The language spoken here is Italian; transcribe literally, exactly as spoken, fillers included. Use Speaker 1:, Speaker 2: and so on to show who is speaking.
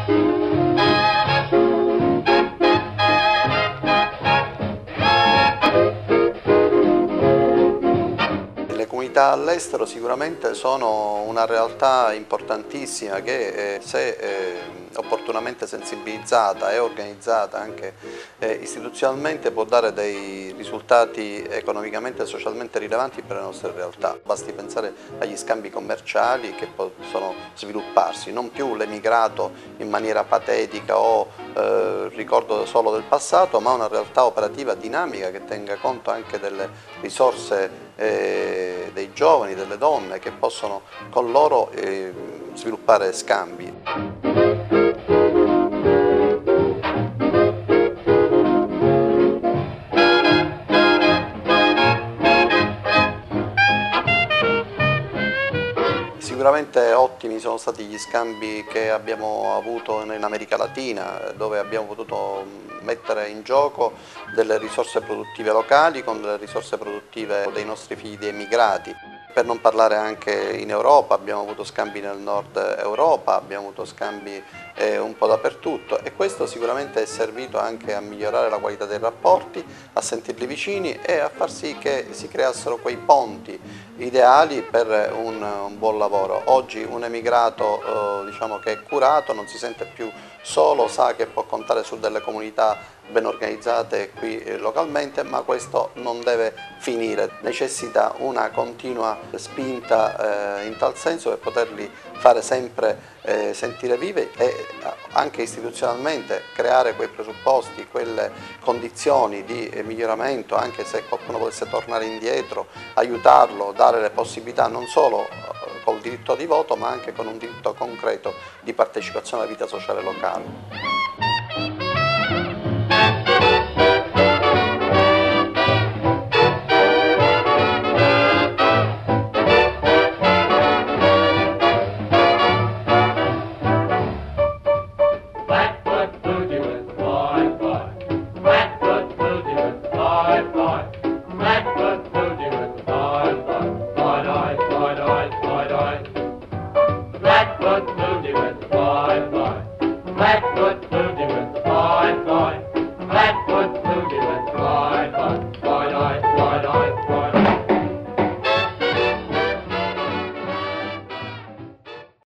Speaker 1: Le comunità all'estero sicuramente sono una realtà importantissima che eh, se eh, opportunamente sensibilizzata e organizzata anche eh, istituzionalmente può dare dei risultati economicamente e socialmente rilevanti per le nostre realtà. Basti pensare agli scambi commerciali che possono svilupparsi, non più l'emigrato in maniera patetica o eh, ricordo solo del passato, ma una realtà operativa dinamica che tenga conto anche delle risorse eh, dei giovani, delle donne che possono con loro eh, sviluppare scambi. Sicuramente ottimi sono stati gli scambi che abbiamo avuto in America Latina, dove abbiamo potuto mettere in gioco delle risorse produttive locali con delle risorse produttive dei nostri figli di emigrati. Per non parlare anche in Europa, abbiamo avuto scambi nel nord Europa, abbiamo avuto scambi eh, un po' dappertutto e questo sicuramente è servito anche a migliorare la qualità dei rapporti, a sentirli vicini e a far sì che si creassero quei ponti ideali per un, un buon lavoro. Oggi un emigrato eh, diciamo che è curato, non si sente più solo, sa che può contare su delle comunità ben organizzate qui eh, localmente, ma questo non deve finire, necessita una continua spinta eh, in tal senso per poterli fare sempre eh, sentire vivi e anche istituzionalmente creare quei presupposti, quelle condizioni di eh, miglioramento, anche se qualcuno volesse tornare indietro, aiutarlo, dare le possibilità non solo eh, col diritto di voto ma anche con un diritto concreto di partecipazione alla vita sociale locale.
Speaker 2: Blackfoot Moody with the boy, boy. Blackfoot Moody with the boy, boy.